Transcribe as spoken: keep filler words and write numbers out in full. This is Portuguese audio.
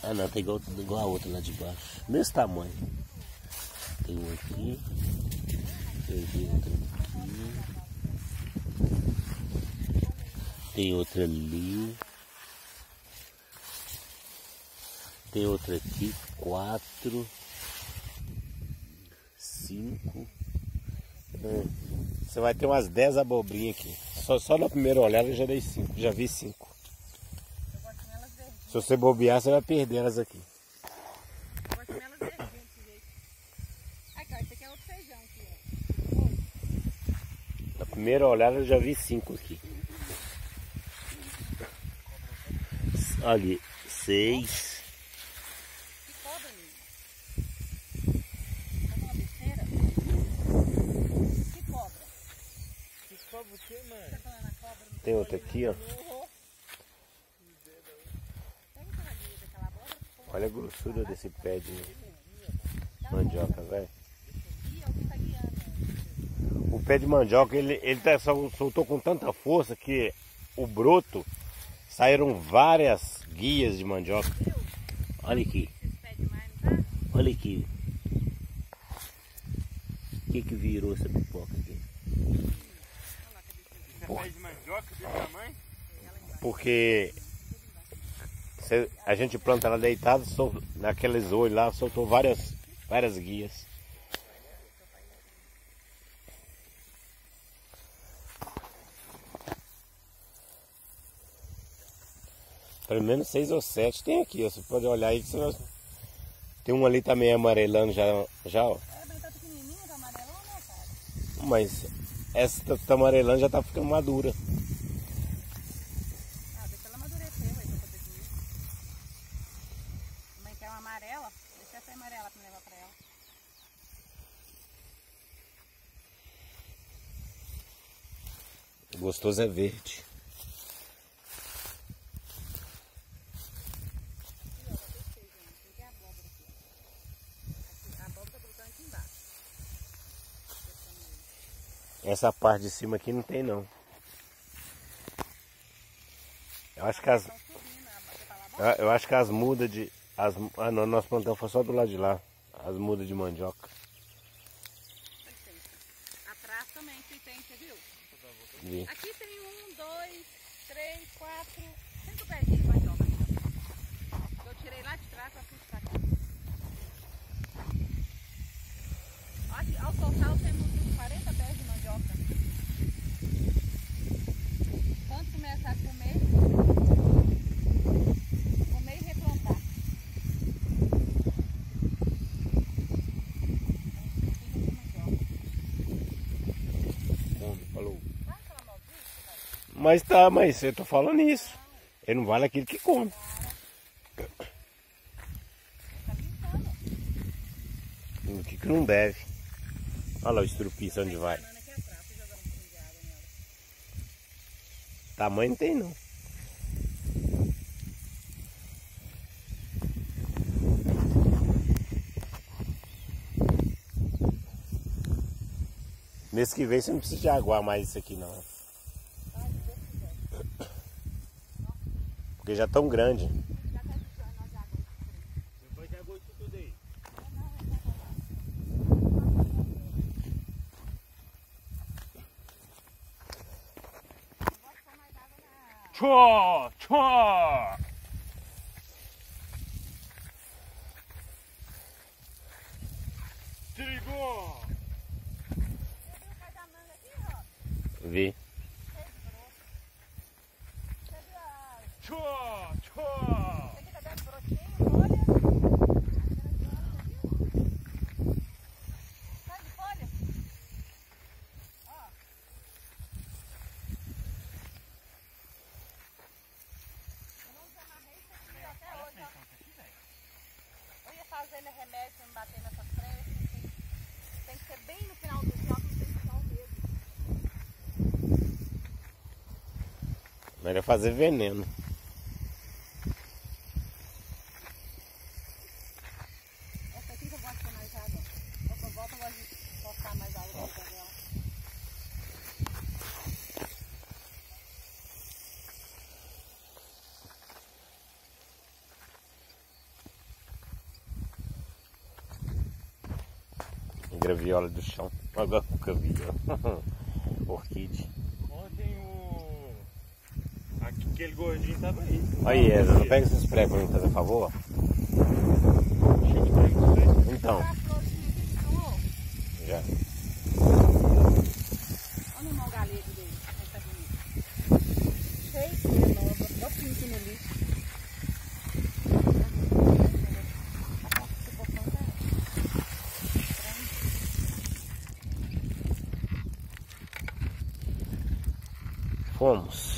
Ah não, tá igual, igual a outra lá de baixo. Mesmo tamanho. Tem um aqui. Tem outra aqui. Tem outra ali. Tem outra aqui. Quatro. Cinco. É. Você vai ter umas dez abobrinhas aqui. Só, só na primeira olhada eu já dei cinco. Já vi cinco. Se você bobear, você vai perder elas aqui. Eu gosto delas verdinhas desse jeito. Ai, cara, esse aqui é outro feijão aqui, ó. Na primeira olhada eu já vi cinco aqui. Ali, seis. Que cobra, menina? Tá uma besteira? Que cobra? Que cobra o quê, mãe? Tá falando a cobra? Tem outra aqui, ó. Olha a grossura desse pé de mandioca, velho. O pé de mandioca, ele, ele tá, soltou com tanta força que o broto saíram várias guias de mandioca. Olha aqui. Olha aqui. O que que virou essa pipoca aqui? Esse é pé de mandioca desse tamanho? Porque a gente planta ela deitada, naqueles olhos lá, soltou várias, várias guias. Pelo menos seis ou sete tem aqui, ó. Você pode olhar aí que você vai... Tem um ali também amarelando já, já, ó. É, mas tá pequenininha, tá amarelão, né, cara? Mas essa tá amarelando já tá ficando madura. Ah, deixa ela amadurecer, vai pra poder comer. A mãe quer uma amarela, deixa essa amarela pra me levar pra ela. O gostoso é verde. Essa parte de cima aqui não tem não. Eu acho que as eu acho que as mudas de as ah não, nosso plantão foi só do lado de lá, as mudas de mandioca. Atrás também que tem, você viu? Vi. Aqui tem um, dois, três, quatro, cinco pezinhos de mandioca. Eu tirei lá de trás pra frustrar aqui. Aqui, ao total temos uns quarenta pés de mandioca. Quando começar a comer, comer e replantar. Bom, falou. Mas tá, mas eu tô falando isso. Ele não vale aquilo que come. O que que não deve. Olha lá o estrupiço onde vai. Tamanho não tem não. Mês que vem você não precisa de aguar mais isso aqui não. Porque já tão grande. Depois já gostou tudo aí. Tchó, tchó. Se ligou. Vi. Tchó, tchó. Fazendo remédio pra não bater nessas frentes, tem, tem que ser bem no final do dia, não tem que ser o mesmo. Melhor fazer veneno. Essa aqui que eu gosto de mais água. Quando eu volto eu gosto de colocar mais água pra dela. Graviola do chão. Olha o cabelo. Orquídea. Ontem o... aquele gordinho tava aí. Aí, Eza, não pega esses pré pra mim, fazer favor? Então. A florzinha aqui que tomou. Já. Olha o irmão galego dele. Ele tá bonito. Cheio de cera nova. Dá pinto no lixo. Fomos.